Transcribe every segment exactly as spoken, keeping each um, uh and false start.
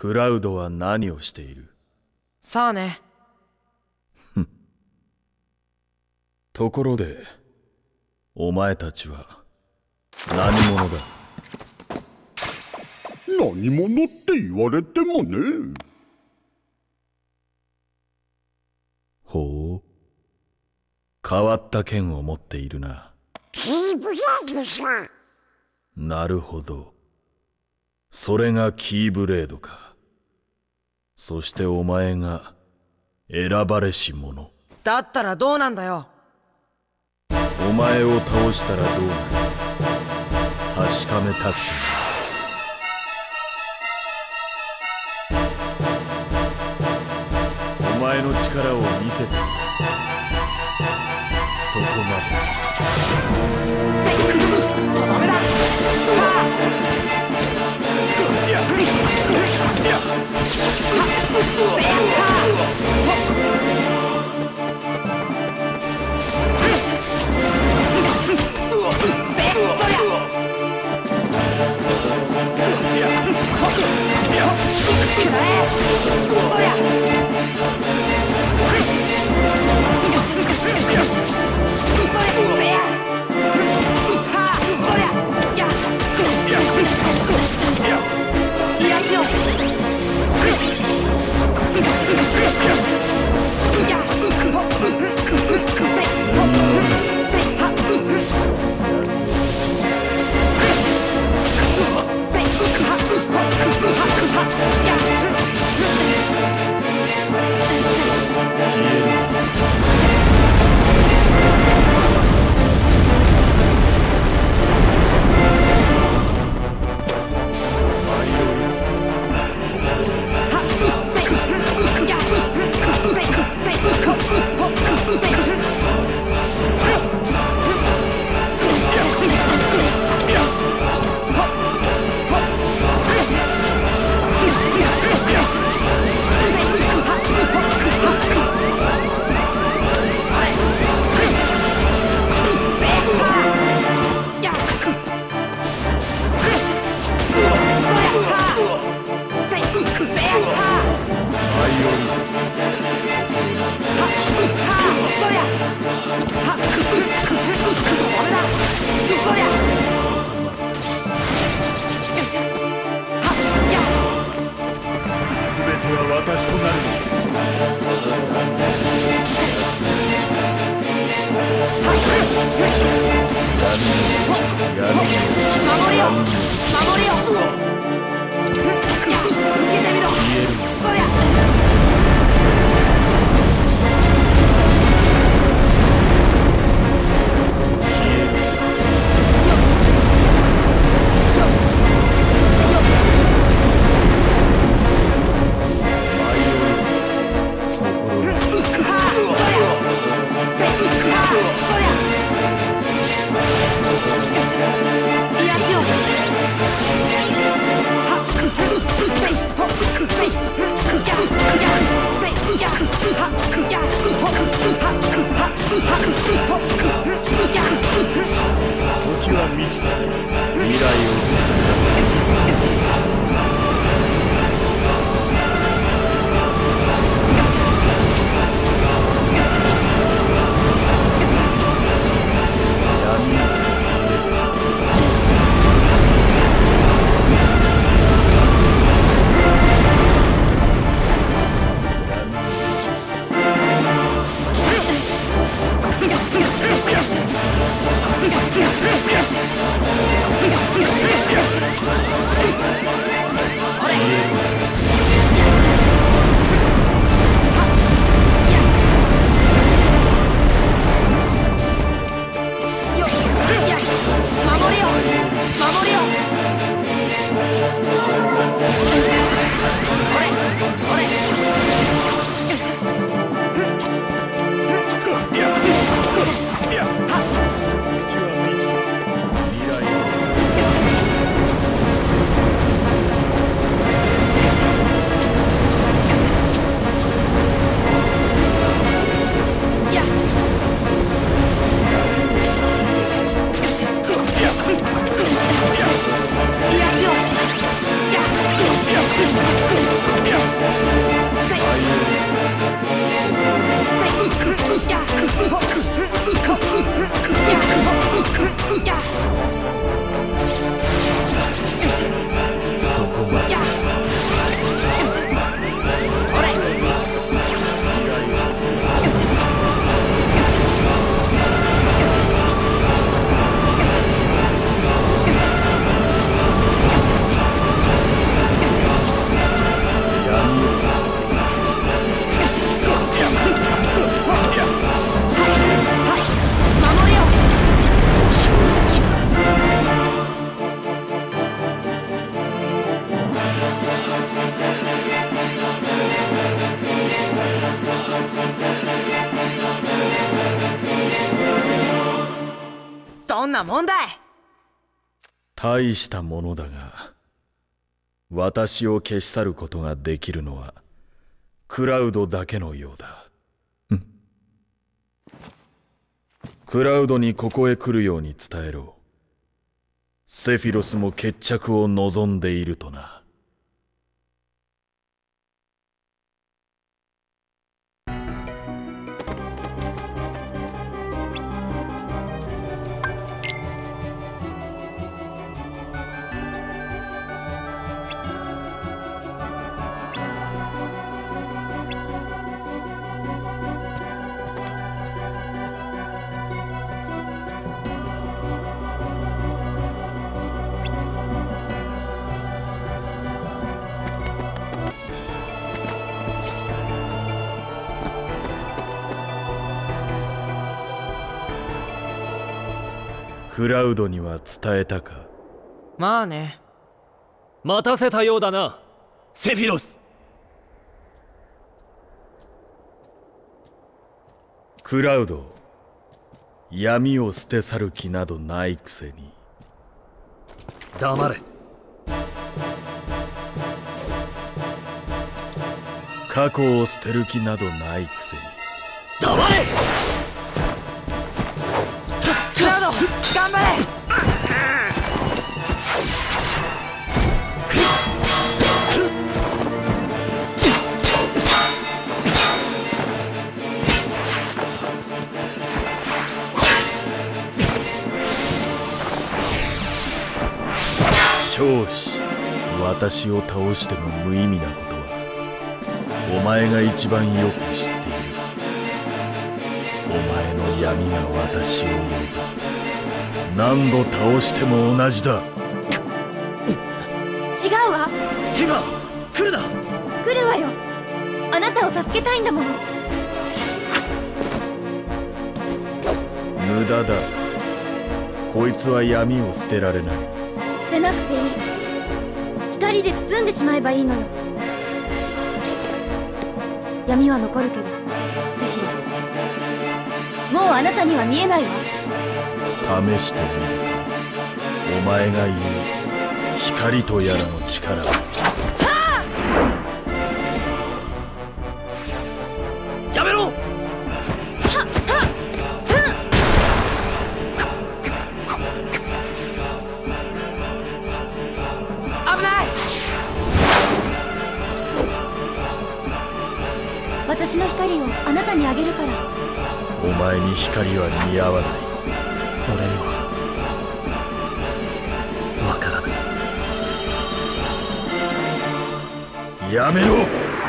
クラウドは何をしている？ さあね。 ところで、お前たちは何者だ？ 何者って言われてもね。 ほう、変わった剣を持っているな。 キーブレードさ。 なるほど。それがキーブレードか。そしてお前が選ばれし者。 だったらどうなんだよ。 お前を倒したらどうなる？確かめたくて。お前の力を見せて。そこまで。 ダメだ。 私となるの。 守りよ、守りよ。受けてみろ。そりゃ。 んなもんだい。 大したものだが、私を消し去ることができるのはクラウドだけのようだ。クラウドにここへ来るように伝えろ。セフィロスも決着を望んでいるとな。クラウドには伝えたか？ まあね。 待たせたようだな、セフィロス。 クラウド、闇を捨て去る気などないくせに。 黙れ。 過去を捨てる気などないくせに。 黙れ。 クラウド、頑張れ。 少子、私を倒しても無意味なことはお前が一番よく知っている。お前の闇が私を呼ぶ。何度倒しても同じだ。 違うわ。 手が来るな。 来るわよ。あなたを助けたいんだもの。 無駄だ。こいつは闇を捨てられない。 捨てなくていい。光で包んでしまえばいいのよ。闇は残るけど、セフィロス、もうあなたには見えないわ。 試してみる。お前が言う光とやらの力は。 やめろ。 危ない。 私の光をあなたにあげるから。 お前に光は似合わない。 俺にはわからない。 やめろ。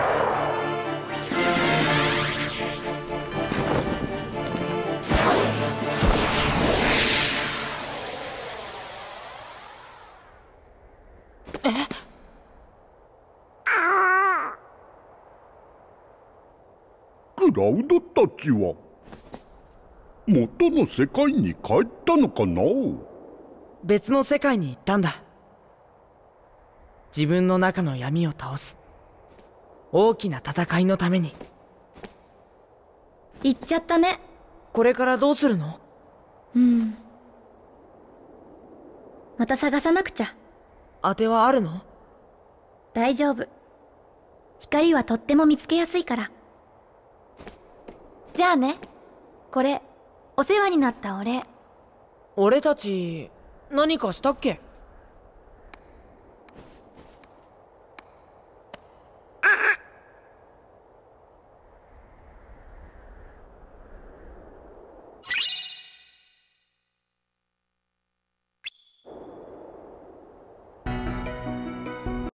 クラウドたちは元の世界に帰ったのかな？ 別の世界に行ったんだ。自分の中の闇を倒す大きな戦いのために。 行っちゃったね。 これからどうするの？ うん。また探さなくちゃ。 当てはあるの？ 大丈夫。光はとっても見つけやすいから。じゃあね。これお世話になったお礼。 俺たち何かしたっけ？